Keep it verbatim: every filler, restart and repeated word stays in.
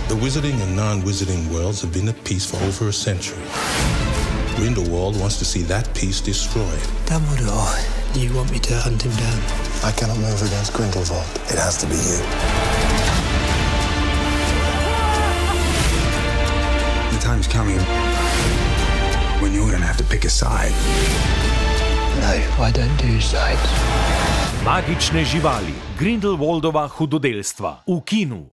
The wizarding and non-wizarding worlds have been at peace for over a century. Grindelwald wants to see that peace destroyed. Dumbledore, you want me to hunt him down? I cannot move against Grindelwald. It has to be you. The time's coming when you're gonna have to pick a side. No, I don't do sides. Magične živali, Grindelwaldova Hudodelstva v Kinu.